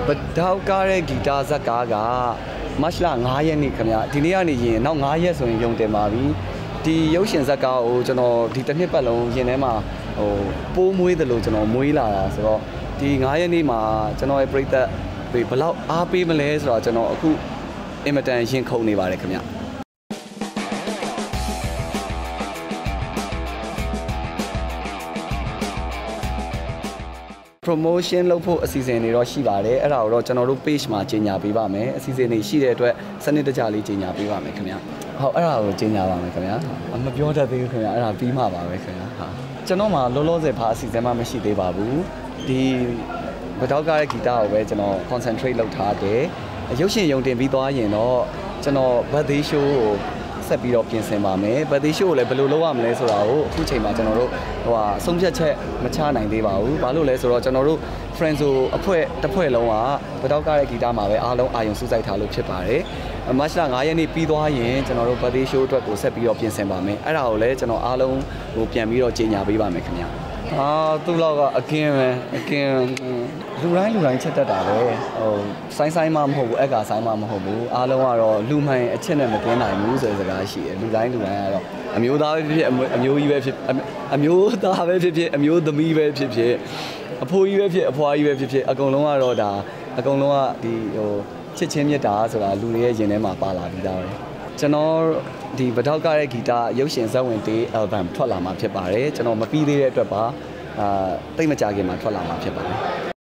Badao kare guitar zakaga masla 5 ရက်နေ့ခင်ဗျာဒီနေ့ကနေရင်နောက်5ရက်ဆိုရင်ယုံတင်ပါပြီဒီရုပ်ရှင်ဇာတ်ကားကိုကျွန်တော်ဒီတစ်နှစ်ပတ်လုံးရင်ထဲမှာပိုးမွေးတယ်လို့ကျွန်တော်မွေးလာတာဆိုတော့ဒီ9ရက်နေ့မှာကျွန်တော်ရဲ့ပရိသတ်ဘယ်လောက်အားပေးမလဲဆိုတော့ကျွန်တော်အခုအင်မတန်ရင်ခုန်နေပါတယ်ခင်ဗျာpromotion လုပ်ဖို့အစီအစဉ်တွေတော့ရှိပါတယ်အဲ့ဒါကိုတော့ကျွန်တော်တို့ page မှာကြေညာပေးပါမယ်အစီအစဉ်တွေရှိတဲ့အတွက်စနစ်တကျလေးကြေညာပေးပါမယ်ခင်ဗျာဟုတ်အဲ့ဒါကိုကြေညာပါမယ်ခင်ဗျာမပြောတတ်သေးဘူးခင်ဗျာအဲ့ဒါပြီးမှပါပဲခင်ဗျာဟာကျွန်တော်မှာလောလောဆယ်ဘာအစီအစဉ်မှမရှိသေးပါဘူးဒီBadao kare guitarကိုပဲကျွန်တော် concentrate လုပ်ထားတယ်ရုပ်ရှင်ယုံတင်ပြီးသွားရင်တော့ကျွန်တော် birthday show ကိုဆက်ပြီးတော့ပြင်ဆင်ပါမယ် birthday show ကိုလည်းဘယ်လိုလုပ်ရမလဲဆိုတာကိုအခုချိန်မှာကျွန်တော်တို့ဆုံးဖြတ်ချက်မချနိုင်သေးပါဘူးဘာလို့လဲဆိုတော့ကျွန်တော်တို့ friends ဆိုအဖွဲ့တစ်ဖွဲ့လုံးကBadao kare guitarမှာပဲအားလုံးအာရုံစူးစိုက်ထားလို့ဖြစ်ပါတယ်မတ်လ9ရက်နေ့ပြီးသွားရင်ကျွန်တော်တို့ birthday show အတွက်ကိုဆက်ပြီးတော့ပြင်ဆင်ပါမယ်အဲ့ဒါကိုလည်းကျွန်တော်အားလုံးကိုပြန်ပြီးတော့ကြေညာပေးပါမယ်ခင်ဗျာသူ့လောက်ကအကင်းပဲအကင်းလူတိုင်းချက်တတ်တာပဲဆိုင်းမှမဟုတ်ဘူးအက်ကဆိုင်းမှမဟုတ်ဘူးအားလုံးကတော့လူမှန်အချက်နဲ့မကင်းနိုင်ဘူးဆိုတဲ့စကားရှိတယ်လူတိုင်းကတော့အမျိုးသားပဲဖြစ်ဖြစ်အမျိုးကြီးပဲဖြစ်အမျိုးသားပဲဖြစ်ဖြစ်အမျိုးသမီးပဲဖြစ်ဖြစ်အဖိုးကြီးပဲဖြစ်အဖွားကြီးပဲဖြစ်ဖြစ်အကုန်လုံးကတော့ဒါအကုန်လုံးကဒီချစ်ချင်းမြတ်တာဆိုတာလူတွေရဲ့ရင်ထဲမှာပါလာပြီးသားပဲကျွန်တော်ဒီBadao kare guitarရုပ်ရှင်ဇာတ်ဝင်တေး album ထွက်လာမှာဖြစ်ပါတယ်ကျွန်တော်မပြီးသေးတဲ့အတွက်ပါတိတ်မကြခင်မှာထွက်လာမှာဖြစ်ပါတယ်